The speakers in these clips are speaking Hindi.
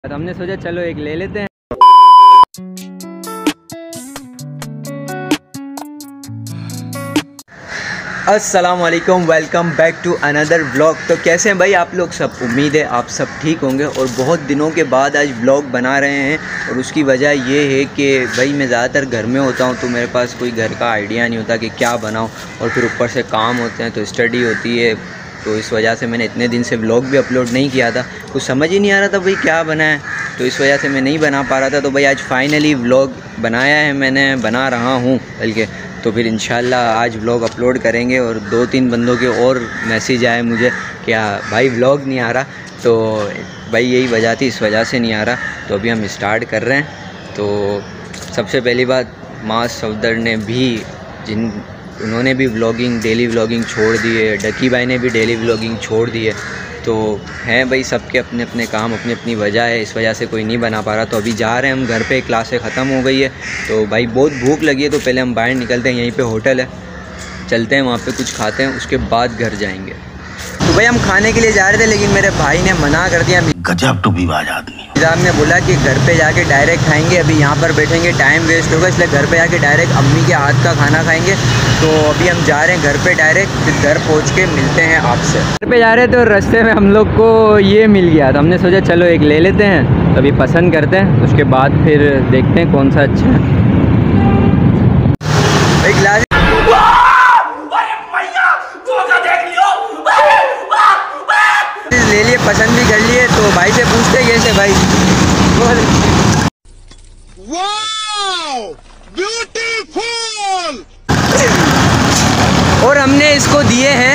तो हमने सोचा चलो एक ले लेते हैं। अस्सलामुअलैकुम, welcome back to another vlog. तो कैसे हैं भाई आप लोग सब? उम्मीद है आप सब ठीक होंगे। और बहुत दिनों के बाद आज व्लॉग बना रहे हैं और उसकी वजह ये है कि भाई मैं ज़्यादातर घर में होता हूँ तो मेरे पास कोई घर का आइडिया नहीं होता कि क्या बनाऊँ, और फिर ऊपर से काम होते हैं तो स्टडी होती है, तो इस वजह से मैंने इतने दिन से व्लॉग भी अपलोड नहीं किया था। कुछ समझ ही नहीं आ रहा था भाई क्या बनाए, तो इस वजह से मैं नहीं बना पा रहा था। तो भाई आज फाइनली व्लॉग बनाया है, मैंने बना रहा हूँ बल्कि। तो फिर इंशाल्लाह आज व्लॉग अपलोड करेंगे। और 2-3 बंदों के और मैसेज आए मुझे कि भाई व्लॉग नहीं आ रहा, तो भाई यही वजह थी, इस वजह से नहीं आ रहा। तो अभी हम स्टार्ट कर रहे हैं। तो सबसे पहली बात, माँ सफदर ने भी उन्होंने भी व्लॉगिंग, डेली व्लॉगिंग छोड़ दी है। डकी भाई ने भी डेली व्लॉगिंग छोड़ दी है। तो हैं भाई सबके अपने अपने काम, अपनी अपनी वजह है, इस वजह से कोई नहीं बना पा रहा। तो अभी जा रहे हैं हम घर पे, क्लासें ख़त्म हो गई है तो भाई बहुत भूख लगी है। तो पहले हम बाहर निकलते हैं, यहीं पे होटल है, चलते हैं वहाँ पे कुछ खाते हैं, उसके बाद घर जाएंगे। तो भाई हम खाने के लिए जा रहे थे लेकिन मेरे भाई ने मना कर दिया। गजब टूबीबाज आदमी। ने बोला कि घर पे जाके डायरेक्ट खाएंगे, अभी यहाँ पर बैठेंगे टाइम वेस्ट होगा, इसलिए घर पे जाके डायरेक्ट अम्मी के हाथ का खाना खाएंगे। तो अभी हम जा रहे हैं घर पे डायरेक्ट, फिर घर पहुँच के मिलते हैं आपसे। घर पे जा रहे थे और रास्ते में हम लोग को ये मिल गया, तो हमने सोचा चलो एक ले लेते हैं। अभी पसंद करते हैं, उसके बाद फिर देखते हैं कौन सा अच्छा है। एक गिलास ले लिए, पसंद भी कर लिए। तो भाई से पूछते कैसे भाई। Wow beautiful. और हमने इसको दिए हैं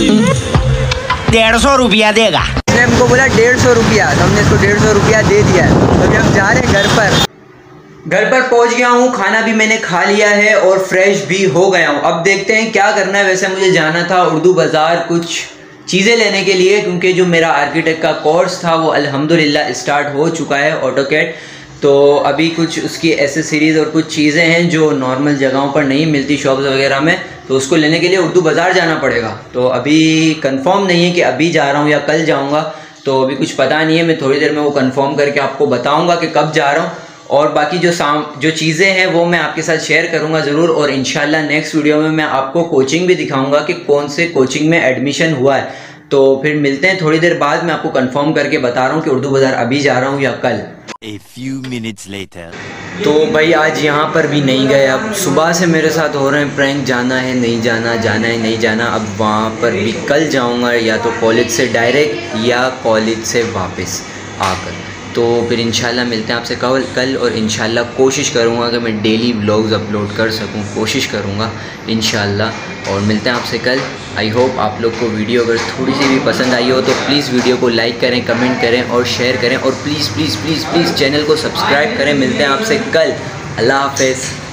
150 रुपया देगा। इसने हमको बोला 150 रुपया, तो हमने इसको 150 रुपया दे दिया है। तो अभी हम जा रहे हैं घर पर। घर पर पहुंच गया हूँ, खाना भी मैंने खा लिया है और फ्रेश भी हो गया हूँ। अब देखते हैं क्या करना है। वैसे मुझे जाना था उर्दू बाज़ार कुछ चीज़ें लेने के लिए, क्योंकि जो मेरा आर्किटेक्ट का कोर्स था वो अल्हम्दुलिल्लाह स्टार्ट हो चुका है, ऑटोकैड। तो अभी कुछ उसकी एसेसरीज़ और कुछ चीज़ें हैं जो नॉर्मल जगहों पर नहीं मिलती, शॉप्स वगैरह में, तो उसको लेने के लिए उर्दू बाज़ार जाना पड़ेगा। तो अभी कंफर्म नहीं है कि अभी जा रहा हूँ या कल जाऊँगा, तो अभी कुछ पता नहीं है। मैं थोड़ी देर में वो कंफर्म करके आपको बताऊँगा कि कब जा रहा हूँ। और बाकी जो चीज़ें हैं वो मैं आपके साथ शेयर करूंगा ज़रूर। और इंशाल्लाह नेक्स्ट वीडियो में मैं आपको कोचिंग भी दिखाऊंगा कि कौन से कोचिंग में एडमिशन हुआ है। तो फिर मिलते हैं थोड़ी देर बाद, मैं आपको कंफर्म करके बता रहा हूँ कि उर्दू बाज़ार अभी जा रहा हूँ या कल। A few minutes later. तो भाई आज यहाँ पर भी नहीं गए। अब सुबह से मेरे साथ हो रहे हैं प्रैंक, जाना है नहीं जाना, जाना है नहीं जाना। अब वहाँ पर भी कल जाऊँगा, या तो कॉलेज से डायरेक्ट या कॉलेज से वापस आकर। तो फिर इंशाल्लाह मिलते हैं आपसे कल। और इंशाल्लाह कोशिश करूँगा कि मैं डेली व्लॉग्स अपलोड कर सकूँ, कोशिश करूँगा इंशाल्लाह। और मिलते हैं आपसे कल। आई होप आप लोग को वीडियो अगर थोड़ी सी भी पसंद आई हो तो प्लीज़ वीडियो को लाइक करें, कमेंट करें और शेयर करें। और please please please please channel को सब्सक्राइब करें। मिलते हैं आपसे कल। अल्लाह हाफ़िज़।